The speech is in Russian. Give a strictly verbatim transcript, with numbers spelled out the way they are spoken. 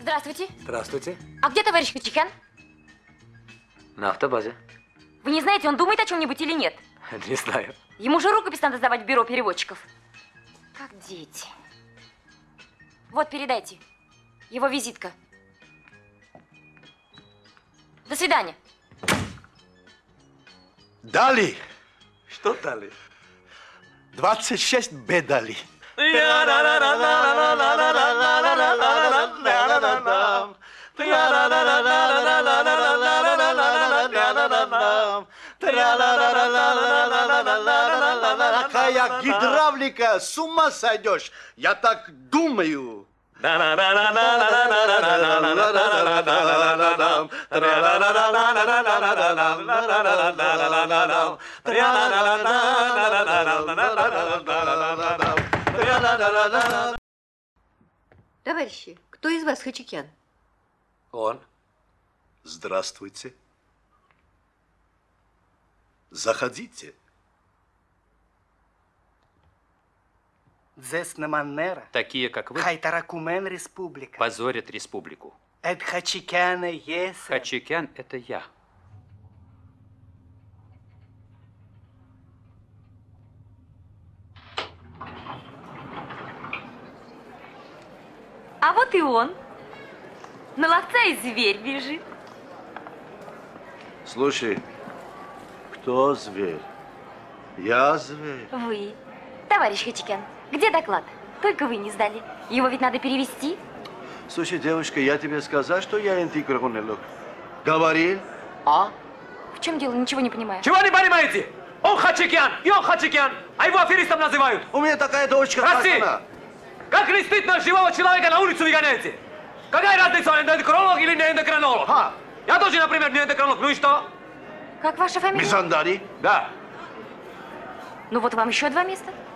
Здравствуйте. Здравствуйте. А где товарищ Хачикян? На автобазе. Вы не знаете, он думает о чем-нибудь или нет? Не знаю. Ему же рукопись надо сдавать в бюро переводчиков. Как дети. Вот, передайте. Его визитка. До свидания. Дали. Что дали? двадцать шесть Б дали. Какая гидравлика, с ума сойдешь. Я так думаю. Товарищи, кто из вас Хачикян? Он. Здравствуйте. Заходите. Дзесна манера. Такие, как вы, Хайтаракумен республика. позорят республику. Эд Хачикяна ес. Хачикян – это я. А вот и он. На ловца и зверь бежит. Слушай, кто зверь? Я зверь. Вы. Товарищ Хачикян, где доклад? Только вы не сдали. Его ведь надо перевести. Слушай, девушка, я тебе сказал, что я антикронелог. Говорил? А? В чем дело? Ничего не понимаю. Чего не понимаете? Он Хачикян, и он Хачикян, а его аферистом называют. У меня такая дочка. Прости! Как она? Как не стыдно, живого человека на улицу выгоняете? Какая разница, он эндокринолог или не эндокринолог? А? Я тоже, например, не эндокринолог. Ну и что? Как ваша фамилия? Мизандари? Да. Ну вот вам еще два места.